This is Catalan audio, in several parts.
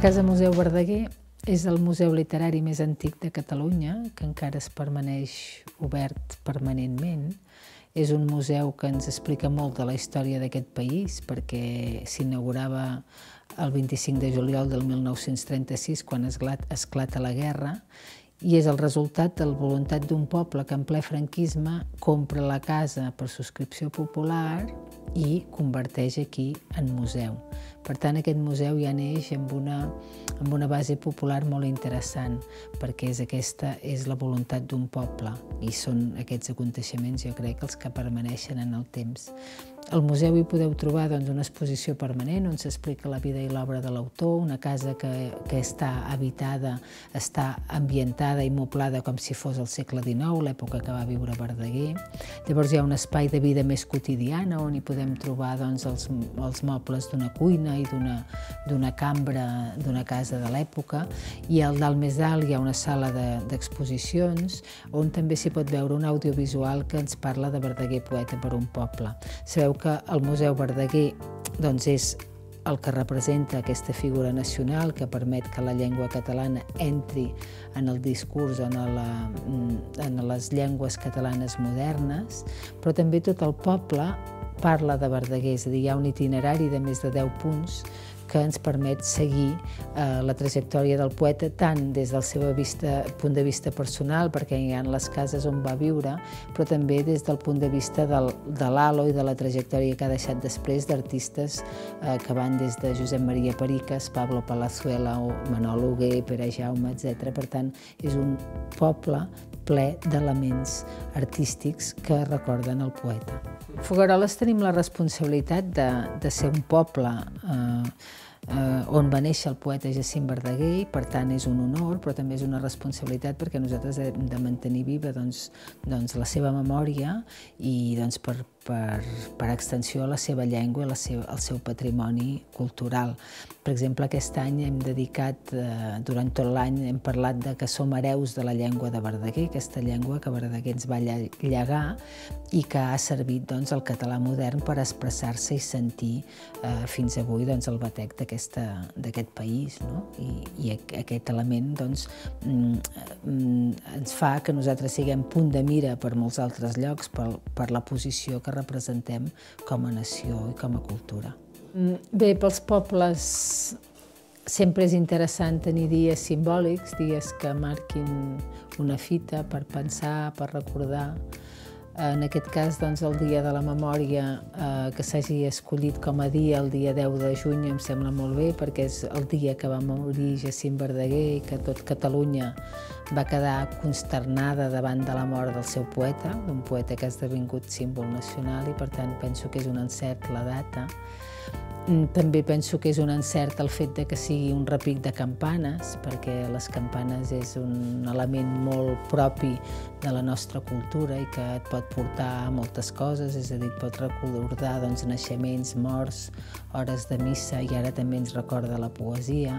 Casa Museu Verdaguer és el museu literari més antic de Catalunya, que encara es permaneix obert permanentment. És un museu que ens explica molt de la història d'aquest país, perquè s'inaugurava el 25 de juliol del 1936, quan esclata la guerra, i és el resultat de la voluntat d'un poble que en ple franquisme compra la casa per subscripció popular i converteix aquí en museu. Per tant, aquest museu ja neix amb una base popular molt interessant, perquè aquesta és la voluntat d'un poble i són aquests aconteixements, jo crec, els que permaneixen en el temps. Al museu hi podeu trobar una exposició permanent on s'explica la vida i l'obra de l'autor, una casa que està habitada, està ambientada i moblada com si fos el segle XIX, l'època que va viure Verdaguer. Llavors hi ha un espai de vida més quotidiana on hi podem trobar els mobles d'una cuina i d'una cambra d'una casa de l'època, i al dalt més dalt hi ha una sala d'exposicions on també s'hi pot veure un audiovisual que ens parla de Verdaguer, poeta per un poble. Sabeu que el Museu Verdaguer és el que representa aquesta figura nacional que permet que la llengua catalana entri en el discurs, en les llengües catalanes modernes, però també tot el poble parla de Verdaguer, és a dir, hi ha un itinerari de més de 10 punts que ens permet seguir la trajectòria del poeta tant des del seu punt de vista personal, perquè hi ha les cases on va viure, però també des del punt de vista de l'halo i de la trajectòria que ha deixat després d'artistes que van des de Josep Maria Pericas, Pablo Palazuela o Manol Hugué, Pere Jaume, etc. Per tant, és un poble ple d'elements artístics que recorden el poeta. Fogueroles tenim la responsabilitat de ser un poble on va néixer el poeta Jacint Verdaguer, i per tant és un honor, però també és una responsabilitat perquè nosaltres hem de mantenir viva la seva memòria i per extensió la seva llengua i el seu patrimoni cultural. Per exemple, aquest any hem dedicat, durant tot l'any, hem parlat que som hereus de la llengua de Verdaguer, aquesta llengua que Verdaguer ens va llegar i que ha servit al català modern per expressar-se i sentir fins avui el batec d'aquest país. I aquest element ens fa que nosaltres siguem punt de mira per molts altres llocs per la posició que representem com a nació i com a cultura. Bé, pels pobles sempre és interessant tenir dies simbòlics, dies que marquin una fita per pensar, per recordar. En aquest cas, el Dia de la Memòria, que s'hagi escollit com a dia el dia 10 de juny, em sembla molt bé, perquè és el dia que va morir Jacint Verdaguer i que tot Catalunya va quedar consternada davant de la mort del seu poeta, d'un poeta que ha esdevingut símbol nacional, i per tant penso que és un encert la data. També penso que és un encert el fet que sigui un repic de campanes, perquè les campanes és un element molt propi de la nostra cultura i que et pot portar a moltes coses, és a dir, et pot recordar naixements, morts, hores de missa, i ara també ens recorda la poesia.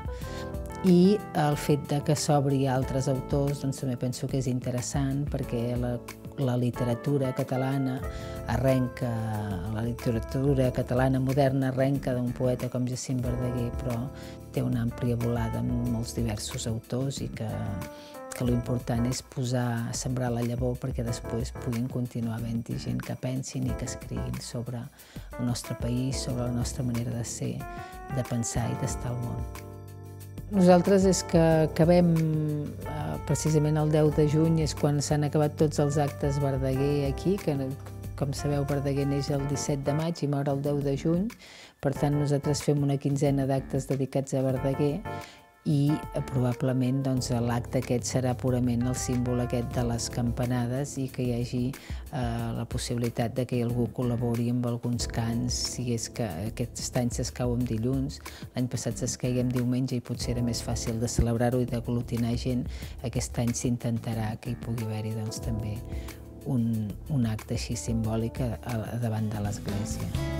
I el fet que s'obri a altres autors també penso que és interessant, perquè la literatura catalana arrenca, la literatura catalana moderna arrenca d'un poeta com Jacint Verdaguer, però té una àmplia volada amb molts diversos autors i que l'important és sembrar la llavor perquè després puguin continuar havent-hi gent que pensin i que escriguin sobre el nostre país, sobre la nostra manera de ser, de pensar i d'estar al món. Nosaltres és que acabem, precisament el 10 de juny és quan s'han acabat tots els actes Verdaguer aquí, que com sabeu Verdaguer neix el 17 de maig i mor el 10 de juny, per tant nosaltres fem una quinzena d'actes dedicats a Verdaguer i probablement l'acte aquest serà purament el símbol aquest de les campanades i que hi hagi la possibilitat que algú col·labori amb alguns cants, si és que aquest any s'escau en dilluns, l'any passat s'escaia en diumenge i potser era més fàcil de celebrar-ho i d'aglutinar gent. Aquest any s'intentarà que hi pugui haver-hi també un acte així simbòlic davant de l'església.